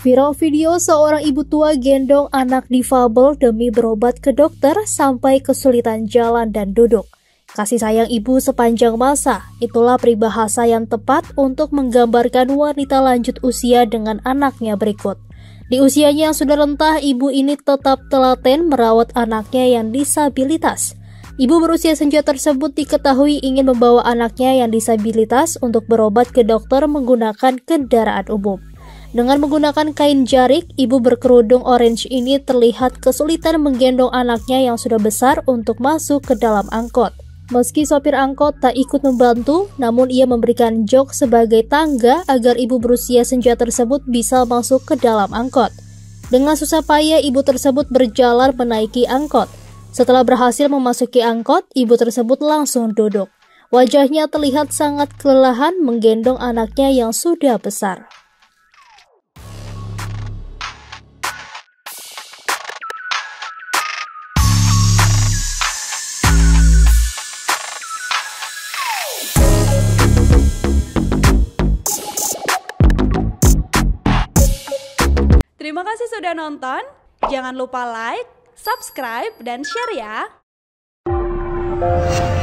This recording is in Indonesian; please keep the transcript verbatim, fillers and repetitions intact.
Viral video seorang ibu tua gendong anak difabel demi berobat ke dokter sampai kesulitan jalan dan duduk. Kasih sayang ibu sepanjang masa, itulah peribahasa yang tepat untuk menggambarkan wanita lanjut usia dengan anaknya berikut. Di usianya yang sudah rentah, ibu ini tetap telaten merawat anaknya yang disabilitas. Ibu berusia senja tersebut diketahui ingin membawa anaknya yang disabilitas untuk berobat ke dokter menggunakan kendaraan umum. Dengan menggunakan kain jarik, ibu berkerudung orange ini terlihat kesulitan menggendong anaknya yang sudah besar untuk masuk ke dalam angkot. Meski sopir angkot tak ikut membantu, namun ia memberikan jok sebagai tangga agar ibu berusia senja tersebut bisa masuk ke dalam angkot. Dengan susah payah, ibu tersebut berjalan menaiki angkot. Setelah berhasil memasuki angkot, ibu tersebut langsung duduk. Wajahnya terlihat sangat kelelahan menggendong anaknya yang sudah besar. Terima kasih sudah nonton. Jangan lupa like, subscribe, dan share ya.